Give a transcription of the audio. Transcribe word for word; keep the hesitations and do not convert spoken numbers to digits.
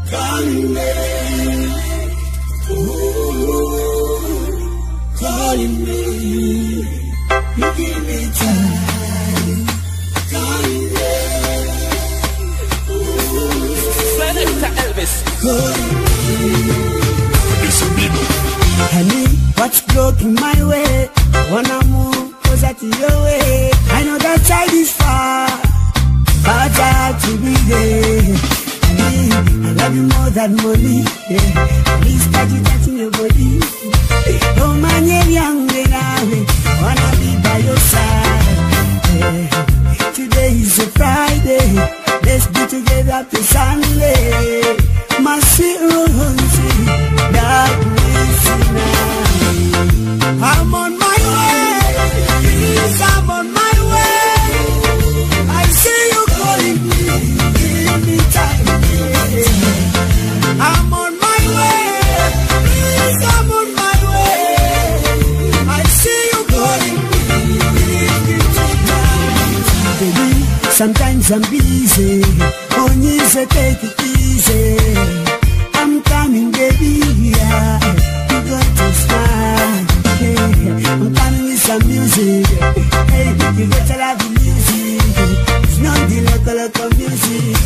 calling me, ooh, calling me. You give me time, calling me, ooh, Selector Elvis, calling me. It's a Bibo. Honey, what's broken my way? Wanna move closer to your way. I know that child is far, but I have to be there. Honey, I love you more than money. Yeah. Please start you touching your body. Oh man, you're young now. Wanna be by your side. Yeah. Today is a Friday. Let's be together till Sunday. My sweet rosy, that way tonight. I'm on my way. Please, I'm on my way. I see you calling me. Give me time. I'm on my way. Please, I'm on my way. I see you calling me. Give me time. Baby, sometimes I'm busy. On you say take it easy. I'm coming, baby. Yeah. You got to smile. Hey, I'm coming with some music. Hey, you got to love the music. It's not the local local music.